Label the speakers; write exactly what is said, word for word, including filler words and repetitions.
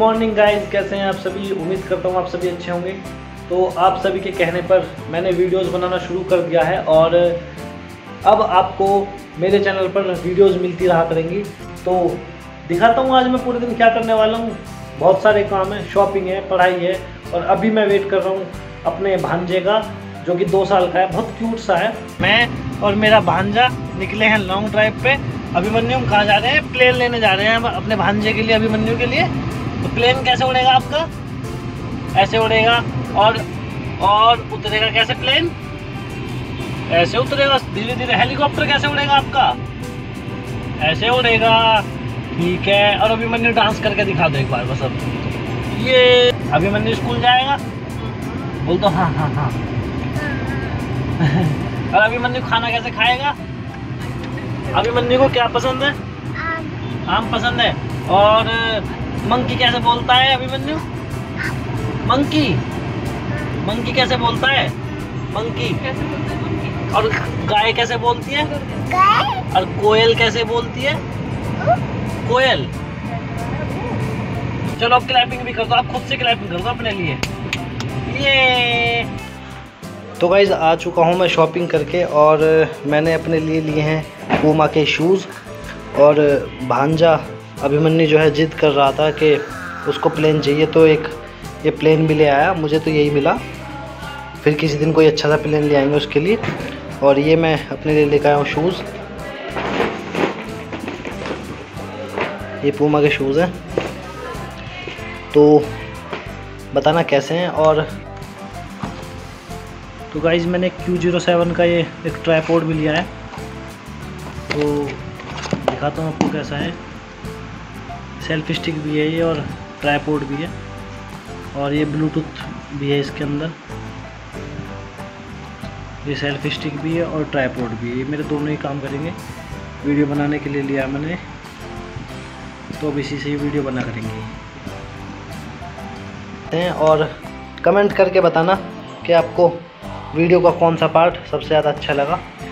Speaker 1: Morning guys, कैसे हैं आप सभी। उम्मीद करता हूँ आप सभी अच्छे होंगे। तो आप सभी के कहने पर मैंने वीडियोस बनाना शुरू कर दिया है और अब आपको मेरे चैनल पर वीडियोस मिलती रहा करेंगी। तो दिखाता हूँ आज मैं पूरे दिन क्या करने वाला हूँ। बहुत सारे काम है, शॉपिंग है, पढ़ाई है और अभी मैं वेट कर रहा हूँ अपने भांजे का जो कि दो साल का है, बहुत क्यूट सा है। मैं और मेरा भांजा निकले हैं लॉन्ग ड्राइव पे। अभिमन्यु हम कहाँ जा रहे हैं? प्लेन लेने जा रहे हैं अपने भांजे के लिए, अभिमन्यु के लिए। तो प्लेन कैसे उड़ेगा आपका? ऐसे उड़ेगा और और उतरेगा कैसे प्लेन? ऐसे उतरेगा धीरे धीरे। हेलीकॉप्टर कैसे उड़ेगा आपका? ऐसे उड़ेगा, ठीक है। और अभिमन्यु डांस करके दिखा दो एक बार बस। अब ये अभिमन्यु स्कूल जाएगा, बोल दो हाँ हाँ हाँ। और अभिमन्यु खाना कैसे खाएगा? अभिमन्यु को क्या पसंद है? आम, आम पसंद है। और मंकी कैसे बोलता है अभिमन्यु? मंकी मंकी कैसे बोलता है? मंकी कैसे बोलता है मंकी? और गाय कैसे बोलती है? गाय। और कोयल कैसे बोलती है? कोयल। चलो अब क्लैपिंग भी कर दो, आप खुद से क्लैपिंग कर दो अपने लिए। ये तो गाइज आ चुका हूँ मैं शॉपिंग करके और मैंने अपने लिए लिए हैं पूमा के शूज़। और भांजा अभिमन्यु जो है जिद कर रहा था कि उसको प्लेन चाहिए, तो एक ये प्लेन भी ले आया। मुझे तो यही मिला, फिर किसी दिन कोई अच्छा सा प्लेन ले आएंगे उसके लिए। और ये मैं अपने लिए लेकर आया हूँ शूज़। ये पूमा के शूज़ हैं, तो बताना कैसे हैं। और तो गाइज़ मैंने क्यू ज़ीरो सेवन का ये एक ट्राइपॉड भी लिया है, तो दिखाता हूँ आपको कैसा है। सेल्फी स्टिक भी है ये और ट्राइपॉड भी है और ये ब्लूटूथ भी है इसके अंदर। ये सेल्फी स्टिक भी है और ट्राइपॉड भी है। ये मेरे दोनों ही काम करेंगे। वीडियो बनाने के लिए लिया मैंने, तो अब इसी से ही वीडियो बना करेंगे। और कमेंट करके बताना कि आपको वीडियो का कौन सा पार्ट सबसे ज़्यादा अच्छा लगा।